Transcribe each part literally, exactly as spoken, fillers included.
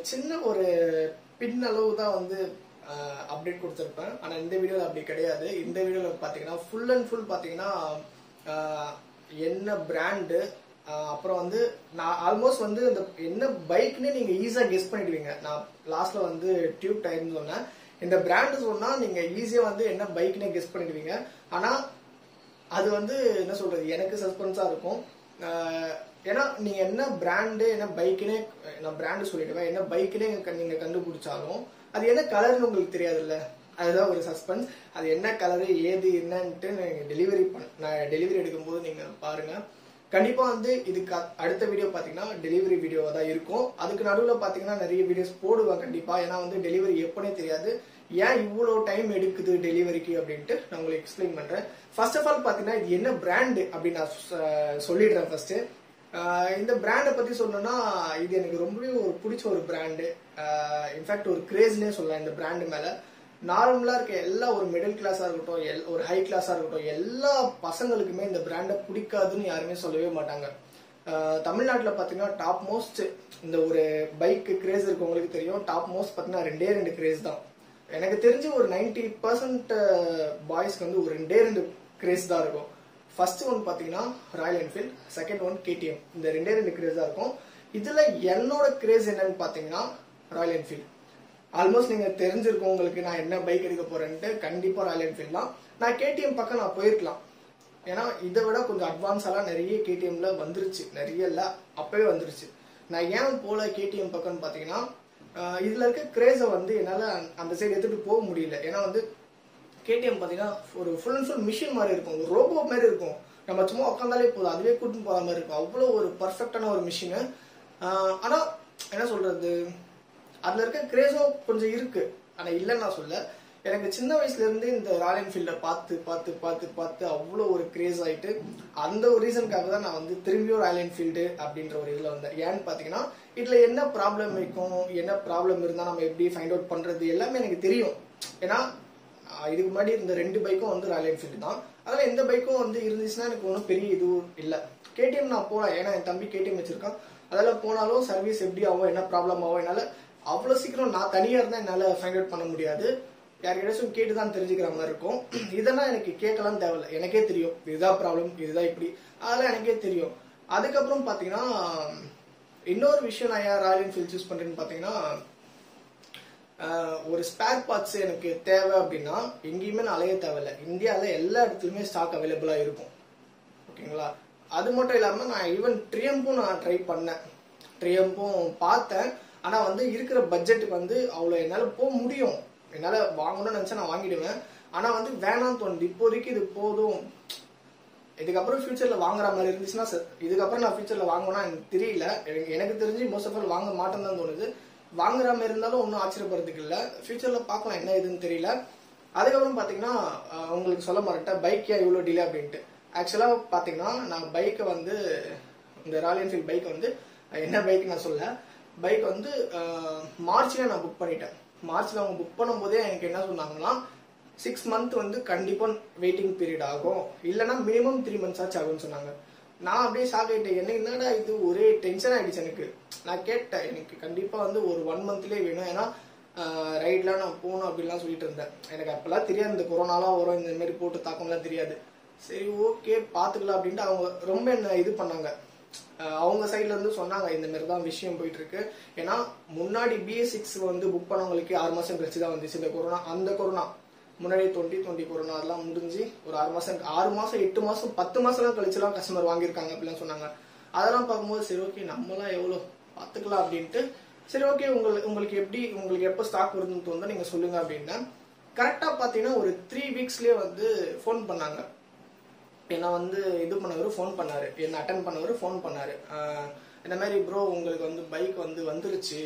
சின்ன ஒரு பின் அளவு தான் வந்து அப்டேட் கொடுத்துருப்பேன். ஆனால் இந்த வீடியோவில் அப்படி கிடையாது. இந்த வீடியோவில் பார்த்தீங்கன்னா ஃபுல் அண்ட் ஃபுல் பார்த்தீங்கன்னா என்ன பிராண்டு, அப்புறம் வந்து நான் ஆல்மோஸ்ட் வந்து இந்த என்ன பைக்னு நீங்கள் ஈஸியாக கெஸ் பண்ணிடுவீங்க. நான் லாஸ்ட்டில் வந்து டியூப் டயர்னு சொன்னேன். இந்த பிராண்டு சொன்னால் நீங்கள் ஈஸியாக வந்து என்ன பைக்னே கெஸ் பண்ணிடுவீங்க. ஆனால் அது வந்து என்ன சொல்கிறது, எனக்கு சஸ்பென்ஸாக இருக்கும். ஏன்னா நீங்கள் என்ன பிராண்டு என்ன பைக்குன்னே, நான் பிராண்டு சொல்லிடுவேன், என்ன பைக்குன்னே நீங்கள் கண்டுபிடிச்சாலும் அது என்ன கலர்னு உங்களுக்கு தெரியாதுல்ல, அதுதான் ஒரு சஸ்பென்ஸ். அது என்ன கலரு ஏது என்னன்ட்டு நீங்கள் டெலிவரி பண்ண நான் டெலிவரி எடுக்கும்போது நீங்கள் பாருங்கள். கண்டிப்பாக வந்து இதுக்கு அடுத்த வீடியோ பார்த்தீங்கன்னா டெலிவரி வீடியோவாக தான் இருக்கும். அதுக்கு நடுவில் பார்த்தீங்கன்னா நிறைய வீடியோஸ் போடுவேன் கண்டிப்பாக. ஏன்னா வந்து டெலிவரி எப்போனே தெரியாது, ஏன் இவ்வளோ டைம் எடுக்குது டெலிவரிக்கு அப்படின்ட்டு நான் உங்களுக்கு எக்ஸ்பிளைன் பண்ணுறேன். ஃபர்ஸ்ட் ஆஃப் ஆல் பார்த்தீங்கன்னா இது என்ன பிராண்டு அப்படின்னு நான் சொல்லிடுறேன். ஃபர்ஸ்ட்டு இந்த பிராண்டை பற்றி சொல்லணும்னா இது எனக்கு ரொம்பவே ஒரு பிடிச்ச ஒரு பிராண்டு. இன்ஃபேக்ட் ஒரு கிரேஸ்னே சொல்லலாம் இந்த பிராண்டு மேலே. நார்மலாக இருக்க எல்லா ஒரு மிடில் கிளாஸாக இருக்கட்டும், எல் ஒரு ஹை கிளாஸாக இருக்கட்டும், எல்லா பசங்களுக்குமே இந்த பிராண்டை பிடிக்காதுன்னு யாருமே சொல்லவே மாட்டாங்க. தமிழ்நாட்டில் பார்த்தீங்கன்னா டாப் மோஸ்ட் இந்த ஒரு பைக் கிரேஸ் இருக்கவங்களுக்கு தெரியும். டாப் மோஸ்ட் பார்த்தீங்கன்னா ரெண்டே ரெண்டு கிரேஸ் தான். எனக்கு தெரிஞ்சு ஒரு நைன்டி பர்சன்ட் பாய்ஸ்க்கு வந்து ஒரு ரெண்டே ரெண்டு கிரேஸ் தான் இருக்கும். ஃபர்ஸ்ட் ஒன் பார்த்தீங்கன்னா Royal Enfield, second one KTM. இந்த ரெண்டே ரெண்டு கிரேஸ் தான் இருக்கும். இதில் என்னோட கிரேஸ் என்னன்னு பார்த்தீங்கன்னா ராயல் என்ஃபீல்ட். ஆல்மோஸ்ட் நீங்கள் தெரிஞ்சிருக்கோம் உங்களுக்கு நான் என்ன பைக் எடுக்க போறேன்ட்டு. கண்டிப்பாக ராயல் என்ஃபீல்ட் தான். நான் கேடிஎம் பக்கம் நான் போயிருக்கலாம், ஏன்னா இதை விட கொஞ்சம் அட்வான்ஸாலாம் நிறைய கேடிஎம்ல வந்துருச்சு. நிறைய இல்லை, அப்பவே வந்துருச்சு. நான் ஏன் போல கேடிஎம் பக்கம்னு பார்த்தீங்கன்னா இதுல இருக்க கிரேஸை வந்து என்னால் அந்த சைடு எடுத்துட்டு போக முடியல. ஏன்னா வந்து கேடிஎம் பார்த்தீங்கன்னா ஒரு ஃபுல் அண்ட் ஃபுல் மிஷின் மாதிரி இருக்கும், ஒரு ரோபோ மாதிரி இருக்கும். நம்ம சும்மா உட்காந்தாலே போதும், அதுவே கூட்டின்னு போகிற மாதிரி இருக்கும். அவ்வளோ ஒரு பர்ஃபெக்டான ஒரு மிஷினு. ஆனால் என்ன சொல்றது, அதில் இருக்க கிரேஸும் கொஞ்சம் இருக்கு, ஆனால் இல்லைன்னு நான் சொல்ல. எனக்கு சின்ன வயசுல இருந்து இந்த ராயல் என்ஃபீல்டை பார்த்து பார்த்து பார்த்து பார்த்து அவ்வளோ ஒரு கிரேஸ் ஆயிட்டு அந்த ஒரு ரீசனுக்காக தான் நான் வந்து திரும்பியும் ராயல் என்ஃபீல்டு அப்படின்ற ஒரு இதில் வந்தேன். ஏன்னு பார்த்தீங்கன்னா இதில் என்ன ப்ராப்ளம் இருக்கும், என்ன ப்ராப்ளம் இருந்தால் நம்ம எப்படி ஃபைண்ட் அவுட் பண்ணுறது எல்லாமே எனக்கு தெரியும். ஏன்னா இதுக்கு முன்னாடி இந்த ரெண்டு பைக்கும் வந்து ராயல் என்ஃபீல்டு தான். அதில் எந்த பைக்கும் வந்து இருந்துச்சுன்னா எனக்கு ஒன்றும் பெரிய இதுவும் இல்லை. கேடிஎம் நான் போகலாம், ஏன்னா என் தம்பி கேடிஎம் வச்சிருக்கான். அதில் போனாலும் சர்வீஸ் எப்படி ஆகும், என்ன ப்ராப்ளம் ஆகும், என்னால் அவ்வளோ சீக்கிரம் நான் தனியாக இருந்தால் என்னால் ஃபைண்ட் அவுட் பண்ண முடியாது. யாருக்கிட்டும் கேட்டு தான் தெரிஞ்சுக்கிற மாதிரி இருக்கும். இதெல்லாம் எனக்கு கேட்கலாம் தேவையில்லை, எனக்கே தெரியும் இதுதான் ப்ராப்ளம், இதுதான் இப்படி, அதெல்லாம் எனக்கே தெரியும். அதுக்கப்புறம் பார்த்தீங்கன்னா இன்னொரு விஷயம் நான் ஏன் ராயல் என்ஃபீல்ட் சூஸ் பண்ணுறேன்னு பார்த்தீங்கன்னா ஒரு ஸ்பேர் பார்ட்ஸ் எனக்கு தேவை அப்படின்னா எங்கேயுமே நான் அலைய தேவையில்லை. இந்தியாவில் எல்லா இடத்துலையுமே ஸ்டாக் அவைலபிளாக இருக்கும். ஓகேங்களா? அது மட்டும் இல்லாமல் நான் ஈவன் ட்ரியம்பும் நான் ட்ரை பண்ணேன், ட்ரியம்பும் பார்த்தேன். ஆனால் வந்து இருக்கிற பட்ஜெட்டுக்கு வந்து அவ்வளோ என்னால் போக முடியும். என்னால் வாங்கணும்னு நினச்சா நான் வாங்கிடுவேன். ஆனால் வந்து வேணாம்னு தோணுது. இப்போதைக்கு இது போதும், இதுக்கப்புறம் ஃபியூச்சரில் வாங்குற மாதிரி இருந்துச்சுன்னா சார், இதுக்கப்புறம் நான் ஃபியூச்சரில் வாங்கணும்னா எனக்கு தெரியல. எனக்கு எனக்கு தெரிஞ்சு மோஸ்ட் ஆஃப் ஆல் வாங்க மாட்டேன்னு தான் தோணுது. வாங்குற மாதிரி இருந்தாலும் ஒன்றும் ஆச்சரியப்படுறதுக்கு இல்லை. ஃபியூச்சரில் பார்க்கலாம் என்ன இதுன்னு தெரியல. அதுக்கப்புறம் பார்த்தீங்கன்னா உங்களுக்கு சொல்ல மாட்டேன் பைக் ஏன் இவ்வளோ டிலே அப்படின்ட்டு. ஆக்சுவலாக பார்த்தீங்கன்னா நான் பைக்கை வந்து இந்த ராயல் என்ஃபீல்ட் பைக்கை வந்து என்ன பைக் நான் சொல்ல, பைக் வந்து மார்ச்ல நான் புக் பண்ணிட்டேன். மார்ச்ல அவங்க புக் பண்ணும் போதே எனக்கு என்ன சொன்னாங்கன்னா சிக்ஸ் மந்த் வந்து கண்டிப்பா வெயிட்டிங் பீரியட் ஆகும், இல்லைன்னா மினிமம் த்ரீ மந்த்ஸ் ஆச்சு ஆகும்னு சொன்னாங்க. நான் அப்படியே ஷாக் ஆகிட்டேன், என்ன என்னடா இது ஒரே டென்ஷன் ஆயிடுச்சு எனக்கு. நான் கேட்டேன் எனக்கு கண்டிப்பா வந்து ஒரு ஒன் மந்த்லேயே வேணும், ஏன்னா ரைட்லாம் நான் போகணும் அப்படின்லாம் சொல்லிட்டு இருந்தேன். எனக்கு அப்பெல்லாம் தெரியாது இந்த கொரோனாலாம் வரும் இந்த மாதிரி போட்டு தாக்கம்லாம் தெரியாது. சரி ஓகே பார்த்துக்கலாம் அப்படின்ட்டு அவங்க ரொம்ப என்ன இது பண்ணாங்க. அவங்க சைட்ல இருந்து சொன்னாங்க இந்த மாதிரி தான் விஷயம் போயிட்டு இருக்கு. ஏன்னா முன்னாடி பிஎஸ் சிக்ஸ் வந்து புக் பண்ணவங்களுக்கு ஆறு மாசம் கழிச்சு தான் வந்துச்சு இந்த கொரோனா. அந்த கொரோனா முன்னாடி டுவெண்ட்டி டுவெண்ட்டி கொரோனா அதெல்லாம் முடிஞ்சு ஒரு ஆறு மாசம் ஆறு மாசம் எட்டு மாசம் பத்து மாசம் கழிச்சுலாம் கஸ்டமர் வாங்கியிருக்காங்க அப்படிலாம் சொன்னாங்க. அதெல்லாம் பார்க்கும்போது சரி ஓகே நம்மளாம் எவ்வளோ பார்த்துக்கலாம் அப்படின்ட்டு சரி ஓகே உங்களுக்கு உங்களுக்கு எப்படி உங்களுக்கு எப்போ ஸ்டாக் வருதுன்னு தோணுதோ நீங்க சொல்லுங்க அப்படின்னா கரெக்டா பார்த்தீங்கன்னா ஒரு த்ரீ வீக்ஸ்லேயே வந்து ஃபோன் பண்ணாங்க. என்ன வந்து இது பண்ணவர் ஃபோன் பண்ணாரு, என்ன அட்டன் பண்ணவர் ஃபோன் பண்ணாரு. இந்த மாதிரி ப்ரோ உங்களுக்கு வந்து பைக் வந்து வந்துருச்சு,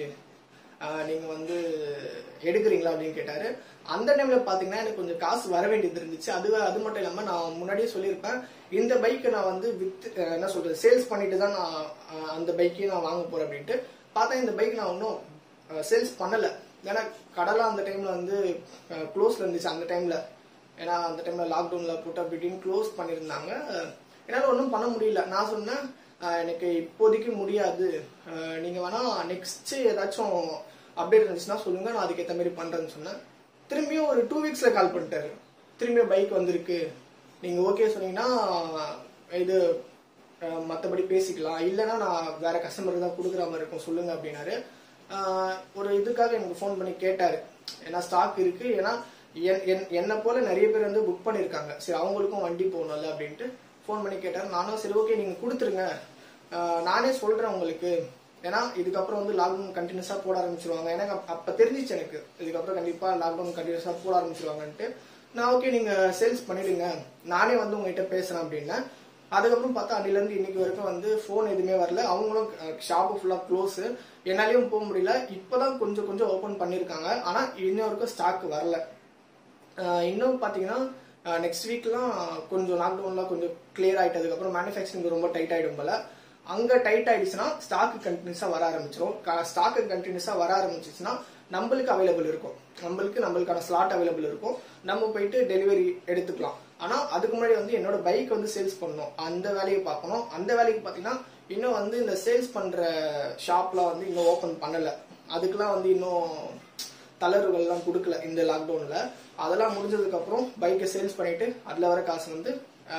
நீங்க வந்து எடுக்கிறீங்களா அப்படின்னு கேட்டாரு. அந்த டைம்ல பாத்தீங்கன்னா எனக்கு கொஞ்சம் காசு வர வேண்டியது இருந்துச்சு. அது அது மட்டும் இல்லாம நான் முன்னாடியே சொல்லியிருப்பேன் இந்த பைக்கை நான் வந்து வித் என்ன சொல்றது சேல்ஸ் பண்ணிட்டு தான் நான் அந்த பைக்கையும் நான் வாங்க போறேன் அப்படின்ட்டு பார்த்தா இந்த பைக் நான் ஒன்றும் சேல்ஸ் பண்ணல. ஏன்னா கடலாம் அந்த டைம்ல வந்து க்ளோஸ்ல இருந்துச்சு அந்த டைம்ல. ஏன்னா அந்த டைம்ல லாக்டவுன்ல போட்டு அப்படின்னு க்ளோஸ் பண்ணியிருந்தாங்க. என்னால் ஒன்றும் பண்ண முடியல. நான் சொன்னேன் எனக்கு இப்போதைக்கு முடியாது, நீங்கள் வேணால் நெக்ஸ்ட்டு ஏதாச்சும் அப்டேட் இருந்துச்சுன்னா சொல்லுங்கள், நான் அதுக்கேற்ற மாதிரி பண்ணுறேன்னு சொன்னேன். திரும்பியும் ஒரு டூ வீக்ஸில் கால் பண்ணிட்டாரு. திரும்பியும் பைக் வந்திருக்கு, நீங்கள் ஓகே சொன்னீங்கன்னா இது மற்றபடி பேசிக்கலாம், இல்லைன்னா நான் வேற கஸ்டமருக்கு தான் கொடுக்குற மாதிரி இருக்கும் சொல்லுங்கள் அப்படின்னாரு. ஒரு இதுக்காக எனக்கு ஃபோன் பண்ணி கேட்டார், ஏன்னா ஸ்டாக் இருக்குது, ஏன்னா என்னை போல நிறைய பேர் வந்து புக் பண்ணியிருக்காங்க, சரி அவங்களுக்கும் வண்டி போகணும்ல அப்படின்ட்டு ஃபோன் பண்ணி கேட்டார். நானும் சரி ஓகே நீங்கள் கொடுத்துருங்க, நானே சொல்கிறேன் உங்களுக்கு, ஏன்னா இதுக்கப்புறம் வந்து லாக்டவுன் கண்டினியூஸாக போட ஆரம்பிச்சிருவாங்க. எனக்கு அப்போ தெரிஞ்சிச்சு எனக்கு இதுக்கப்புறம் கண்டிப்பாக லாக்டவுன் கண்டினியூஸாக போட ஆரம்பிச்சிருவாங்கன்ட்டு. நான் ஓகே நீங்கள் சேல்ஸ் பண்ணிடுங்க, நானே வந்து உங்ககிட்ட பேசுகிறேன் அப்படின்னேன். அதுக்கப்புறம் பார்த்தா அன்னிலேருந்து இன்னைக்கு வரைக்கும் வந்து ஃபோன் எதுவுமே வரல. அவங்களும் ஷாப்பு ஃபுல்லாக க்ளோஸு, என்னாலையும் போக முடியல. இப்போதான் கொஞ்சம் கொஞ்சம் ஓப்பன் பண்ணியிருக்காங்க, ஆனால் இன்னும் வரைக்கும் ஸ்டாக் வரல. இன்னும் பார்த்தீங்கன்னா நெக்ஸ்ட் வீக்லாம் கொஞ்சம் லாக்டவுன்லாம் கொஞ்சம் கிளியர் ஆகிட்டதுக்கப்புறம் மேனுஃபேக்சரிங் ரொம்ப டைட் ஆகிடும் போல. அங்கே டைட் ஆகிடுச்சுன்னா ஸ்டாக்கு கண்டினியூஸாக வர ஆரம்பிச்சிடும். ஸ்டாக்கு கண்டினியூஸாக வர ஆரம்பிச்சிச்சுன்னா நம்மளுக்கு அவைலபிள் இருக்கும், நம்மளுக்கு நம்மளுக்கான ஸ்லாட் அவைலபிள் இருக்கும், நம்ம போயிட்டு டெலிவரி எடுத்துக்கலாம். ஆனால் அதுக்கு முன்னாடி வந்து என்னோட பைக் வந்து சேல்ஸ் பண்ணணும், அந்த வேலையை பார்க்கணும். அந்த வேலைக்கு பார்த்தீங்கன்னா இன்னும் வந்து இந்த சேல்ஸ் பண்ணுற ஷாப்லாம் வந்து இன்னும் ஓப்பன் பண்ணலை. அதுக்கெலாம் வந்து இன்னும் தளர்வுகள்லாம் கொடுக்கல இந்த லாக்டவுனில். அதெல்லாம் முடிஞ்சதுக்கப்புறம் பைக்கை சேல்ஸ் பண்ணிவிட்டு அதில் வர காசு வந்து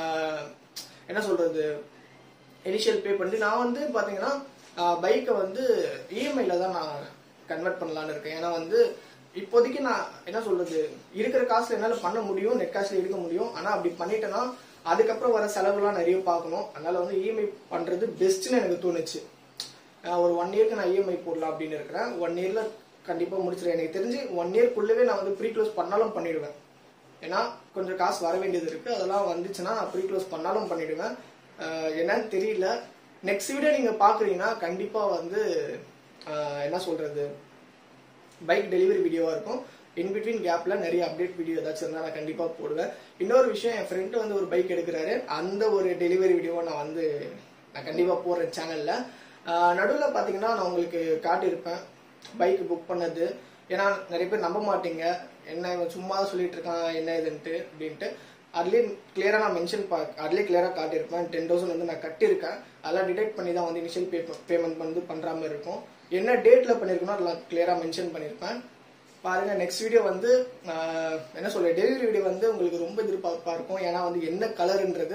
என்ன சொல்கிறது இனிஷியல் பே பண்ணி நான் வந்து பார்த்தீங்கன்னா பைக்கை வந்து இஎம்ஐல தான் நான் கன்வெர்ட் பண்ணலான்னு இருக்கேன். ஏன்னா வந்து இப்போதைக்கு நான் என்ன சொல்றது இருக்கிற காசுல என்னால் பண்ண முடியும், நெட் காசுல எடுக்க முடியும். ஆனால் அப்படி பண்ணிட்டேன்னா அதுக்கப்புறம் வர செலவுலாம் நிறைய பார்க்கணும். அதனால வந்து இஎம்ஐ பண்றது பெஸ்ட்னு எனக்கு தோணுச்சு. ஒரு ஒன் இயர்க்கு நான் இஎம்ஐ போடலாம் அப்படின்னு இருக்கிறேன். ஒன் இயர்ல கண்டிப்பாக முடிச்சிடுறேன். எனக்கு தெரிஞ்சு ஒன் இயர்க்குள்ளவே நான் வந்து ப்ரீ க்ளோஸ் பண்ணாலும் பண்ணிடுவேன். ஏன்னா கொஞ்சம் காசு வர வேண்டியது இருக்கு, அதெல்லாம் வந்துச்சுன்னா நான் ப்ரீ க்ளோஸ் பண்ணாலும் பண்ணிடுவேன். என்னன்னு தெரியல. நெக்ஸ்ட் வீடியோ நீங்க பாக்குறீங்கன்னா கண்டிப்பா வந்து என்ன சொல்றது பைக் டெலிவரி வீடியோவா இருக்கும். இன் பிட்வீன் கேப்ல நிறைய அப்டேட் வீடியோ ஏதாச்சும் இருந்தா நான் கண்டிப்பா போடுவேன். இன்னொரு விஷயம், என் ஃப்ரெண்ட் வந்து ஒரு பைக் எடுக்கிறாரு, அந்த ஒரு டெலிவரி வீடியோவை நான் வந்து நான் கண்டிப்பா போடுறேன் சேனல்ல. நடுவில் பாத்தீங்கன்னா நான் உங்களுக்கு காட்டியிருப்பேன் பைக் புக் பண்ணது. ஏன்னா நிறைய பேர் நம்ப மாட்டீங்க, என்ன இவன் சும்மா சொல்லிட்டு இருக்கான் என்ன இதுன்ட்டு அப்படின்ட்டு. அதுலேயே கிளியரா நான் மென்ஷன் பா அதுலேயே கிளியரா காட்டியிருப்பேன். டென் தௌசண்ட் வந்து நான் கட்டியிருக்கேன். அதெல்லாம் டிடெக்ட் பண்ணி தான் வந்து இனிஷியல் பே பேமெண்ட் வந்து பண்ற மாதிரி இருக்கும். என்ன டேட்ல பண்ணிருக்கணும் அதெல்லாம் கிளியரா மென்ஷன் பண்ணியிருப்பேன். பாருங்க, நெக்ஸ்ட் வீடியோ வந்து என்ன சொல்ற டெலிவரி வீடியோ வந்து உங்களுக்கு ரொம்ப எதிர்பார்ப்பா இருக்கும். ஏன்னா வந்து என்ன கலர்ன்றது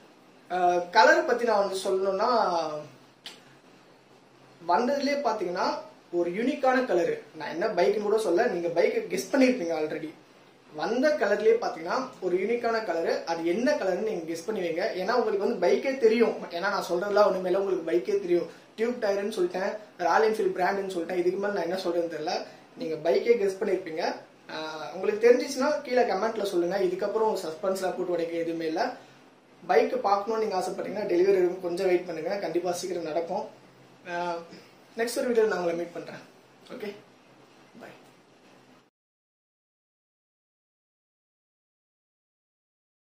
கலர் பத்தி நான் வந்து சொல்லணும்னா வந்ததுலேயே பாத்தீங்கன்னா ஒரு யூனிக்கான கலரு. நான் என்ன பைக்குன்னு கூட சொல்ல, நீங்க பைக்கை கெஸ் பண்ணிருப்பீங்க ஆல்ரெடி. வந்த கலர்லயே பாத்தீங்கன்னா ஒரு யூனிக்கான கலரு. அது என்ன கலர்னு நீங்க கெஸ் பண்ணுவீங்க. ஏன்னா உங்களுக்கு வந்து பைக்கே தெரியும். ஏன்னா நான் சொல்றதுலாம் ஒண்ணு மேல உங்களுக்கு பைக்கே தெரியும். டியூப் டயர்னு சொல்லிட்டேன், ராயல் என்ஃபீல்ட் பிராண்டுன்னு சொல்லிட்டேன். இதுக்கு மேல நான் என்ன சொல்றேன்னு தெரியல. நீங்க பைக்கே கெஸ் பண்ணிருப்பீங்க. உங்களுக்கு தெரிஞ்சிச்சுன்னா கீழே கமெண்ட்ல சொல்லுங்க. இதுக்கப்புறம் சஸ்பென்ஸ்லாம் போட்டு உடைக்க எதுவுமே இல்லை. பைக் பார்க்கணும்னு நீங்க ஆசைப்பட்டீங்கன்னா டெலிவரி கொஞ்சம் வெயிட் பண்ணுங்க, கண்டிப்பா சீக்கிரம் நடக்கும். நெக்ஸ்ட் ஒரு வீடியோவில் நான் உங்களை மீட் பண்றேன். Okay, by.